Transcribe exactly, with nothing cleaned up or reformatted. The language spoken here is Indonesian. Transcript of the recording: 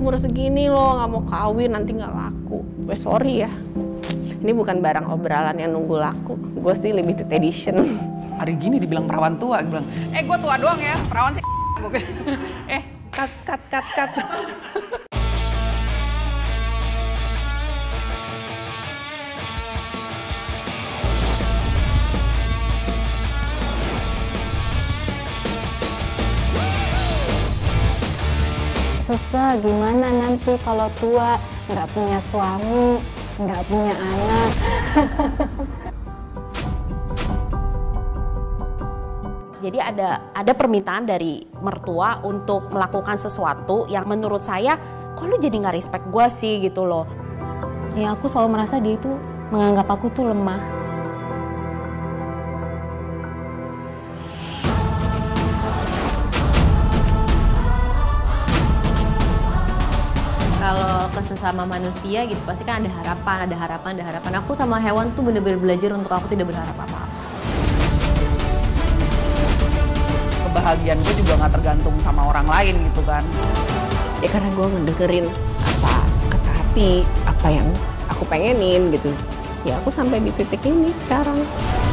umur segini loh nggak mau kawin, nanti nggak laku. Gue sorry ya, ini bukan barang obrolan yang nunggu laku. Gue sih limited edition. Hari gini dibilang perawan tua, gue bilang, eh gue tua doang ya, perawan sih. eh, cut, cut, cut, cut. Susah gimana nanti kalau tua, nggak punya suami, nggak punya anak. Jadi ada ada permintaan dari mertua untuk melakukan sesuatu yang menurut saya, kok lu jadi nggak respect gue sih gitu loh. Ya aku selalu merasa dia itu menganggap aku tuh lemah. Kalau ke sesama manusia gitu pasti kan ada harapan, ada harapan, ada harapan. Aku sama hewan tuh bener-bener belajar untuk aku tidak berharap apa-apa. Kebahagiaan gue juga nggak tergantung sama orang lain gitu kan. Ya karena gue ngedengerin apa kata hati, apa yang aku pengenin gitu. Ya aku sampai di titik ini sekarang.